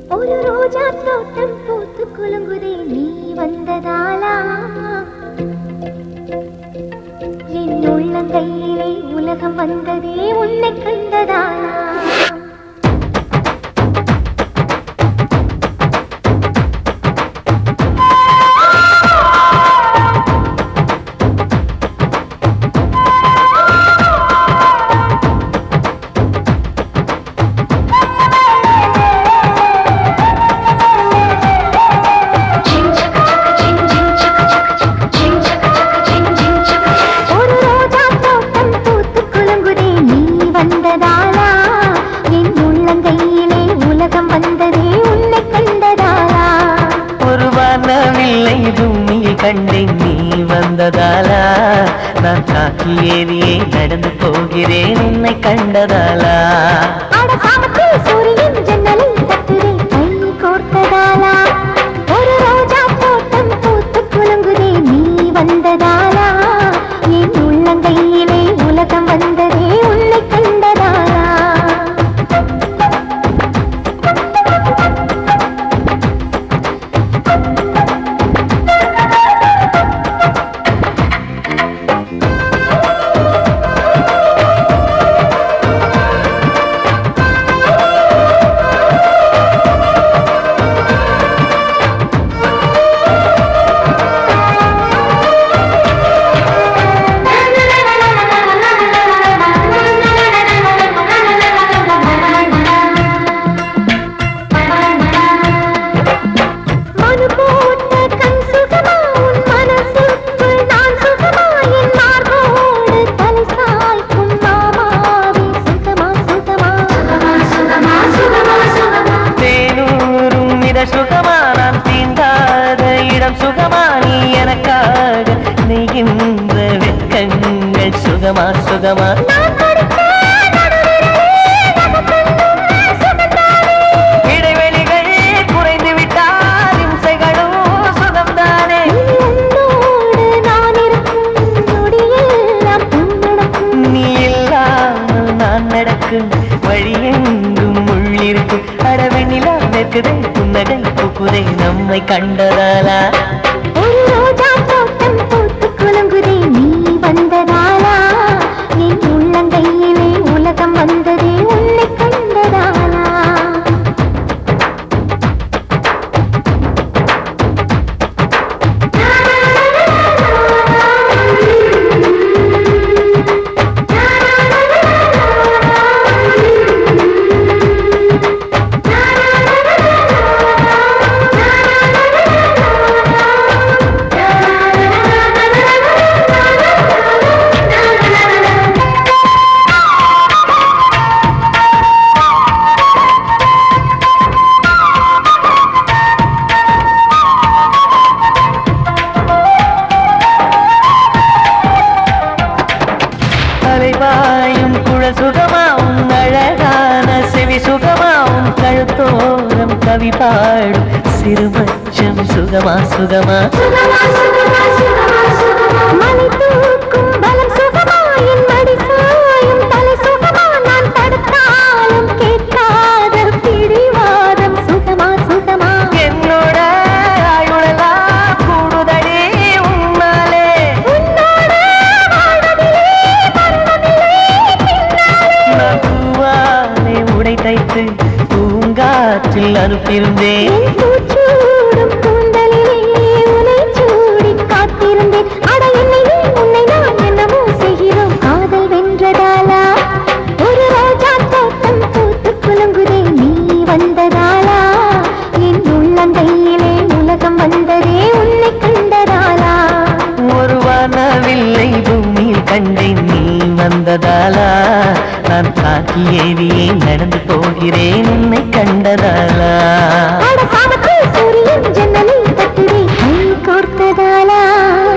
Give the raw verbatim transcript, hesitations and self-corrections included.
ஒரு ரோஜா தோட்டம் பூத்து குலுங்குதே நீ வந்ததாலா என் உள்ளங்கையிலே உலகம் வந்ததே உன்னை கண்டதாலா கண்டேன் நீ வந்ததாலா நான் காக்கி ஏறியே நடந்து போகிறேன் உன்னை கண்டதாலா சூரியன் ஜன்னலை தட்டுதே கை கோர்த்ததாலா ஒரு ரோஜா தோட்டம் பூத்து குலுங்குதே நீ வந்ததாலா என் உள்ளங்கையிலே உலகம் வந்ததே உன்னை கண்டதாலா சுகமா சுகமா இடைவெளிகள் குறைந்து விட்டால் இம்சைகளும் சுகம்தானே நீ இல்லாமல் நான் நடக்கும் வழியெங்கும் உள்ளிருக்கும் அடவெண்ணிலா நிற்குதே புன்னகை புக்குதே நம்மை கண்டதாலா வந்ததாலா என் உள்ளங்கையிலே உலகம் வந்ததே உன்னை கண்டதாலா அலைவாயும் குழல் சுகமாவும் அழகான செவி சுகமாவும் கழுத்தோரம் கவி பாடும் சிறுமச்சம் சுகமா சுகமா மலை தூக்கும் பலம் சுகமா என் மடி சாயும் தலை சுகமா நான் தடுத்தாலும் கேட்காத பிடிவாதம் சுகமா சுகமா என்னோட ஆயுளெல்லாம் கூடுதடி உன்னாலே உன்னோட உடை தைத்து பூங்காற்றில் அனுப்பியிருந்தேன் உன்னை சூடி காத்திருந்தேன் அட என்னை நீ உன்னை நான் என்னமோ செய்கிறோம் காதல் வென்றதாலா ஒரு ரோஜா தோட்டம் பூத்து குலுங்குதே நீ வந்ததாலா என் உள்ளங்கையிலே உலகம் வந்ததே உன்னை கண்டதாலா ஒரு வானவில்லை பூமியில் கண்டேன் நீ வந்ததாலா நான் காக்கி ஏறியே நடந்து போகிறேன் உன்னை கண்டதாலா சூரியன் ஜன்னலை தட்டுதே கை கோர்த்ததாலா